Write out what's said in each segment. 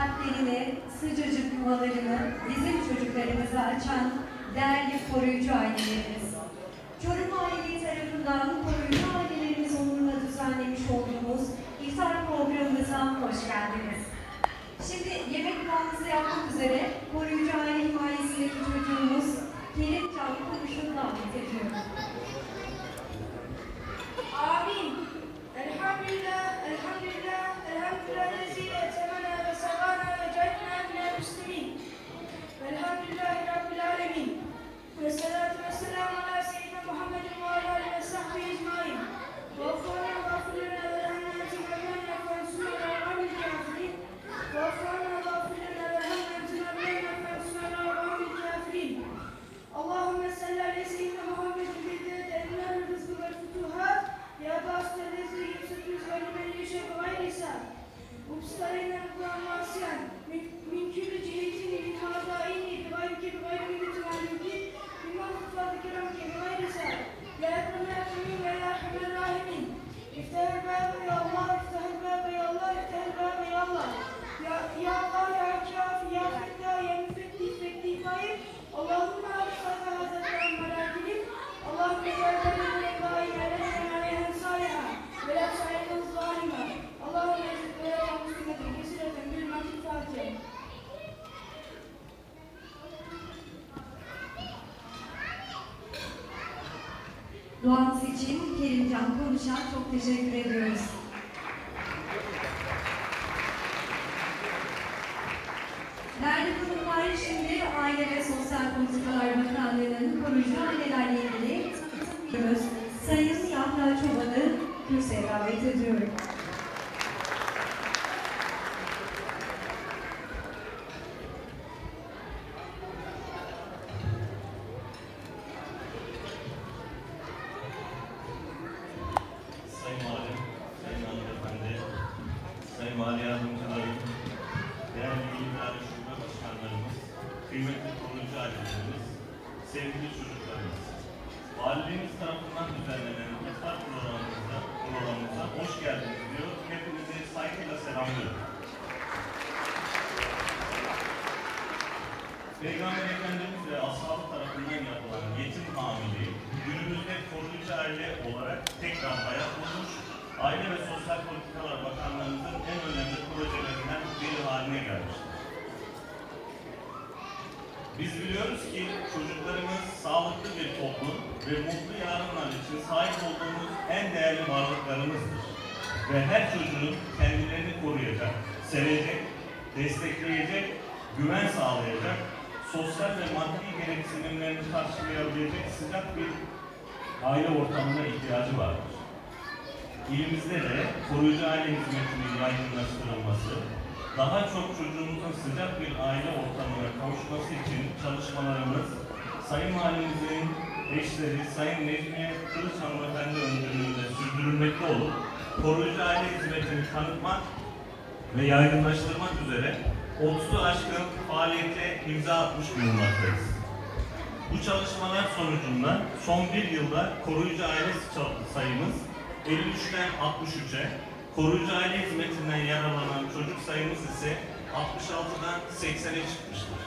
kalplerini, sıcacık yuvalarını bizim çocuklarımıza açan değerli koruyucu ailelerimiz. Çorum Aileleri tarafından koruyucu ailelerimiz onuruna düzenlemiş olduğumuz iftar programımıza hoş geldiniz. Şimdi yemek duamızı yapmak üzere koruyucu aile himayesindeki çocuğumuz Kerim Can Konuş'u davet ediyorum. Amin. Elhamdülillah, elhamdülillah, elhamdülillah lezi etemena ve sagana ve cahitna minel muslimin. Velhamdülillahi Rabbil alemin. Ve salatu ve selamu ala seyyidina Muhammedin ve ala alihi ve sahbihi ecmaîn. Ve affana ve affirlena ve rahmeti ve menna ve ansuna ve amil kafirin. Ve affana ve affirlena ve rahmeti ve menna ve ansuna ve amil kafirin. Allahümme salli ala seyyidina Muhammedin biddet enler rızkı ve fütuhat. Ya bastı rezli yüksütüz ve limen yeşe ve gayrisa. Ubstareyna Kur'an vasiyan. Min külü cihetini min hadaini bi gayrike bi gayri minetin alimki. Mimman kutfadı kiramke bi gayrisa. Ya ekremel ekremim ve ya erhamer rahimin. İftahel bâbe ya Allah, iftahel bâbe ya Allah, iftahel bâbe ya Allah. Ya Allah, ya kâfi, ya fettâ, ya müfettih, fettih gayr. Allahümme arifâfe hazretlerim melâkilim. Allahümme zâlâne ve gâin aleyhen aleyhen sâliha. Ve la sâlihen zâlima. Allahümme ezid ve ya muslimetin kesireten bil matil fâtiha. Duanız için Kerim Can Konuş'a çok teşekkür ediyoruz. Değerli konuklar, şimdi Aile ve Sosyal Politikalar Bakanlığı'nın koruyucu ailelerle ilgili tanıtım videomuz Sayın Yahya Çoban'ı kürsüye davet ediyorum. Sayın Valim, Sayın Hanımefendi, Sayın Vali Yardımcılarım, değerli İl İdare Şube Başkanlarımız, kıymetli koruyucu ailelerimiz, sevgili çocuklarımız, Valiliğimiz tarafından düzenlenen iftar programımıza hoş geldiniz diyor. Hepinizi saygıyla selamlıyorum. Peygamber Efendimiz ve ashabı tarafından yapılan yetim hamiliği, günümüzde koruyucu aile olarak tekrar hayat bulmuş, Aile ve Sosyal Politikalar Bakanlığımızın en önemli projelerinden biri haline gelmiştir. Biz biliyoruz ki çocuklarımız sağlıklı bir toplum ve mutlu yarınlar için sahip olduğumuz en değerli varlıklarımızdır. Ve her çocuğun kendilerini koruyacak, sevecek, destekleyecek, güven sağlayacak, sosyal ve maddi gereksinimlerini karşılayabilecek sıcak bir aile ortamına ihtiyacı vardır. İlimizde de koruyucu aile hizmetinin yaygınlaştırılması, daha çok çocuğumuzun sıcak bir aile ortamına kavuşması için çalışmalarımız Sayın Valimizin eşleri Sayın Necmiye Kılıç Hanımefendi öncülüğünde sürdürülmekte olup koruyucu aile hizmetini tanıtmak ve yaygınlaştırmak üzere 30'u aşkın faaliyete imza atmış bulunmaktayız. Bu çalışmalar sonucunda son bir yılda koruyucu aile sayımız 53'ten 63'e, koruyucu aile hizmetinden yararlanan çocuk sayımız ise 66'dan 80'e çıkmıştır.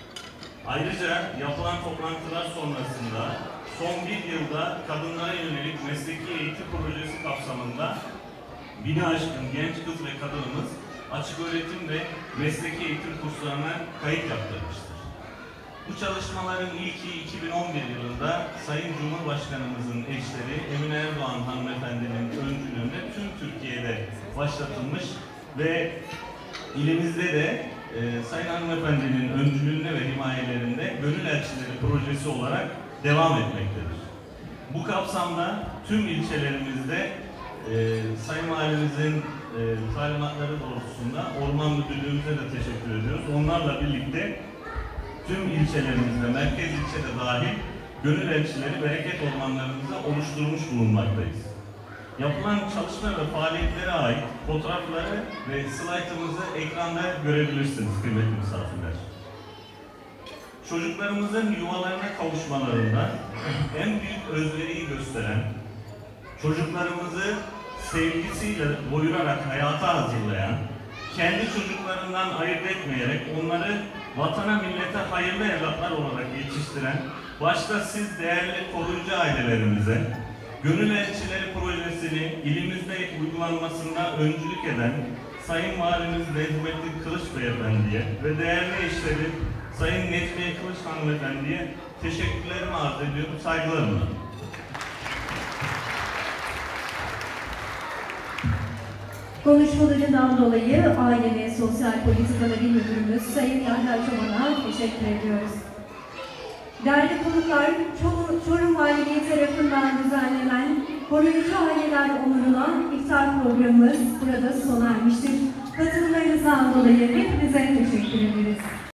Ayrıca yapılan toplantılar sonrasında son bir yılda kadınlara yönelik mesleki eğitim projesi kapsamında 1000'i aşkın genç kız ve kadınımız açık öğretim ve mesleki eğitim kurslarına kayıt yaptırmıştır. Bu çalışmaların ilki 2011 yılında Sayın Cumhurbaşkanımızın eşleri Emine Erdoğan hanımefendinin öncülüğünde tüm Türkiye'de başlatılmış ve ilimizde de Sayın hanımefendinin öncülüğünde ve himayelerinde Gönül Elçileri projesi olarak devam etmektedir. Bu kapsamda tüm ilçelerimizde Sayın Valimizin talimatları doğrultusunda Orman Müdürlüğümüze de teşekkür ediyoruz. Onlarla birlikte tüm ilçelerimizde, merkez ilçede dahil Gönül Elçileri bereket ormanlarımızda oluşturmuş bulunmaktayız. Yapılan çalışma ve faaliyetlere ait fotoğrafları ve slaytımızı ekranda görebilirsiniz kıymetli misafirler. Çocuklarımızın yuvalarına kavuşmalarında en büyük özveriyi gösteren, çocuklarımızı sevgisiyle doyurarak hayata hazırlayan, kendi çocuklarından ayırt etmeyerek onları vatana millete hayırlı evlatlar olarak yetiştiren, başta siz değerli koruyucu ailelerimize, Gönül Elçileri projesini ilimizde uygulanmasında öncülük eden Sayın Valimiz Necmettin Kılıç Beyefendi'ye ve değerli eşleri Sayın Necmiye Kılıç Hanımefendi'ye teşekkürlerimi arz ediyorum, saygılarımla. Konuşmalarından dolayı Aile ve Sosyal Politikalar İl Müdürümüz Sayın Yahya Çoban'a teşekkür ediyoruz. Değerli konuklar, Çorum Valiliği tarafından düzenlenen Koruyucu Aileler Onuruna iftar programımız burada sona ermiştir. Katılımlarınızdan dolayı hepinize teşekkür ederiz.